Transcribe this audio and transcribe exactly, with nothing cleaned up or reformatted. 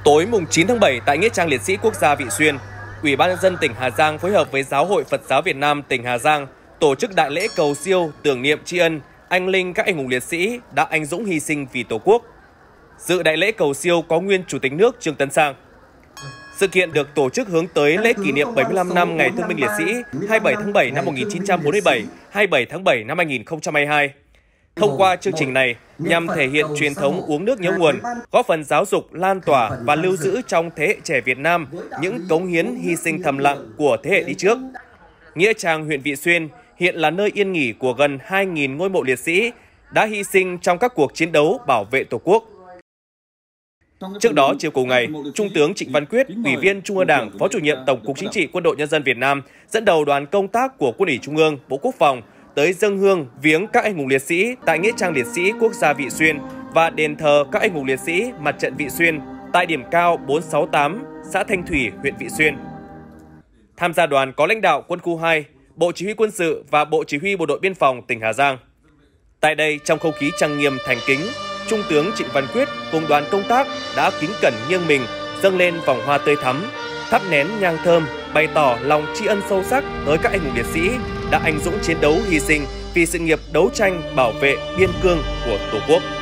Tối mùng chín tháng bảy tại Nghĩa trang Liệt sĩ Quốc gia Vị Xuyên, Ủy ban nhân dân tỉnh Hà Giang phối hợp với Giáo hội Phật giáo Việt Nam tỉnh Hà Giang tổ chức đại lễ cầu siêu tưởng niệm tri ân anh linh các anh hùng liệt sĩ đã anh dũng hy sinh vì Tổ quốc. Dự đại lễ cầu siêu có nguyên Chủ tịch nước Trương Tấn Sang. Sự kiện được tổ chức hướng tới lễ kỷ niệm bảy mươi lăm năm Ngày Thương binh Liệt sĩ hai mươi bảy tháng bảy năm một nghìn chín trăm bốn mươi bảy, hai mươi bảy tháng bảy năm hai nghìn không trăm hai mươi hai. Thông qua chương trình này, nhằm thể hiện truyền thống uống nước nhớ nguồn, góp phần giáo dục, lan tỏa và lưu giữ trong thế hệ trẻ Việt Nam những cống hiến hy sinh thầm lặng của thế hệ đi trước. Nghĩa trang huyện Vị Xuyên hiện là nơi yên nghỉ của gần hai nghìn ngôi mộ liệt sĩ đã hy sinh trong các cuộc chiến đấu bảo vệ Tổ quốc. Trước đó, chiều cùng ngày, Trung tướng Trịnh Văn Quyết, Ủy viên Trung ương Đảng, Phó Chủ nhiệm Tổng cục Chính trị Quân đội Nhân dân Việt Nam, dẫn đầu đoàn công tác của Quân ủy Trung ương, Bộ Quốc phòng tới dâng hương viếng các anh hùng liệt sĩ tại Nghĩa trang Liệt sĩ Quốc gia Vị Xuyên và đền thờ các anh hùng liệt sĩ Mặt trận Vị Xuyên tại điểm cao bốn sáu tám, xã Thanh Thủy, huyện Vị Xuyên. Tham gia đoàn có lãnh đạo Quân khu hai, Bộ Chỉ huy Quân sự và Bộ Chỉ huy Bộ đội Biên phòng tỉnh Hà Giang. Tại đây, trong không khí trang nghiêm thành kính, Trung tướng Trịnh Văn Quyết cùng đoàn công tác đã kính cẩn nghiêng mình dâng lên vòng hoa tươi thắm, thắp nén nhang thơm, bày tỏ lòng tri ân sâu sắc tới các anh hùng liệt sĩ đã anh dũng chiến đấu hy sinh vì sự nghiệp đấu tranh bảo vệ biên cương của Tổ quốc.